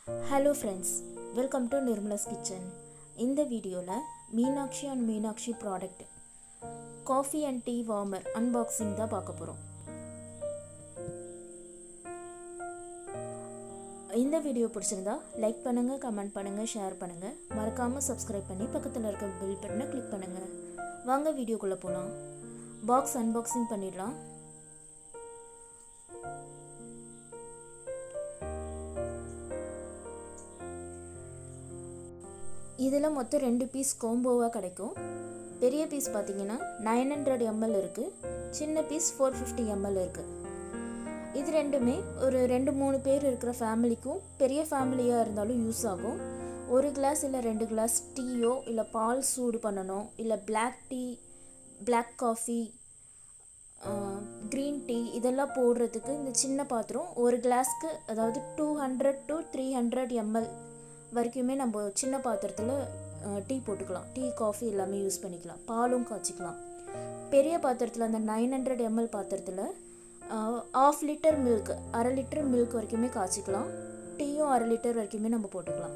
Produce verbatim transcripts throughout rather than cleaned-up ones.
Hello friends, welcome to Nirmala's Kitchen. In the video la Meenakshi and Meenakshi product coffee and tea warmer unboxing da paaka porom. இந்த video பிடிச்சிருந்தா like பண்ணுங்க, comment பண்ணுங்க, share பண்ணுங்க, மறக்காம subscribe பண்ணி பக்கத்துல இருக்க bell பட்டனை கிளிக் பண்ணுங்க. வாங்க வீடியோக்குள்ள போலாம். பாக்ஸ் அன்பாக்சிங் பண்ணிடலாம். இதில் மொத்தம் ரெண்டு பீஸ் கோம்போவாக கிடைக்கும். பெரிய பீஸ் பார்த்தீங்கன்னா நைன் ஹண்ட்ரட் எம்எல் இருக்குது, சின்ன பீஸ் ஃபோர் ஃபிஃப்டி எம்எல் இருக்குது. இது ரெண்டுமே ஒரு ரெண்டு மூணு பேர் இருக்கிற ஃபேமிலிக்கும் பெரிய ஃபேமிலியாக இருந்தாலும் யூஸ் ஆகும். ஒரு கிளாஸ் இல்லை ரெண்டு கிளாஸ் டீயோ இல்லை பால் சூடு பண்ணணும், இல்லை black tea, black coffee, green tea இதெல்லாம் போடுறதுக்கு இந்த சின்ன பாத்திரம் ஒரு கிளாஸ்க்கு அதாவது two hundred to three hundred ML வரைக்குமே நம்ம சின்ன பாத்திரத்தில் டீ போட்டுக்கலாம். டீ காஃபி எல்லாமே யூஸ் பண்ணிக்கலாம், பாலும் காய்ச்சிக்கலாம். பெரிய பாத்திரத்தில் அந்த நைன் ஹண்ட்ரட் எம்எல் பாத்திரத்தில் ஆஃப் லிட்டர் மில்க், அரை லிட்டர் மில்க் வரைக்குமே காய்ச்சிக்கலாம். டீயும் அரை லிட்டர் வரைக்குமே நம்ம போட்டுக்கலாம்.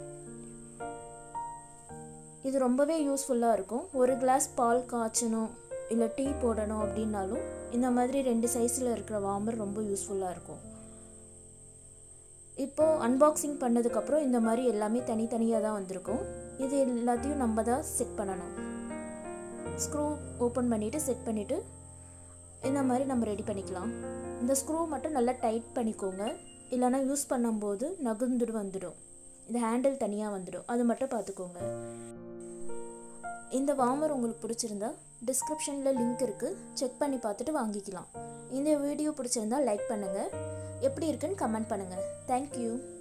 இது ரொம்பவே யூஸ்ஃபுல்லாக இருக்கும். ஒரு கிளாஸ் பால் காய்ச்சணும் இல்லை டீ போடணும் அப்படின்னாலும் இந்த மாதிரி ரெண்டு சைஸில் இருக்கிற வார்மர் ரொம்ப யூஸ்ஃபுல்லாக இருக்கும். இப்போது அன்பாக்சிங் பண்ணதுக்கப்புறம் இந்த மாதிரி எல்லாமே தனித்தனியாக தான் வந்திருக்கும். இது எல்லாத்தையும் நம்ம தான் செட் பண்ணணும். ஸ்க்ரூ ஓப்பன் பண்ணிவிட்டு செட் பண்ணிவிட்டு இந்த மாதிரி நம்ம ரெடி பண்ணிக்கலாம். இந்த ஸ்க்ரூ மட்டும் நல்லா டைட் பண்ணிக்கோங்க, இல்லைனா யூஸ் பண்ணும்போது நகுந்துடு வந்துடும். இந்த ஹேண்டில் தனியாக வந்துடும், அது மட்டும் பார்த்துக்கோங்க. இந்த வார்மர் உங்களுக்கு பிடிச்சிருந்தா டிஸ்கிரிப்ஷனில் லிங்க் இருக்குது, செக் பண்ணி பார்த்துட்டு வாங்கிக்கலாம். இந்த வீடியோ பிடிச்சிருந்தா லைக் பண்ணுங்கள், எப்படி இருக்குன்னு கமெண்ட் பண்ணுங்கள். தேங்க்யூ.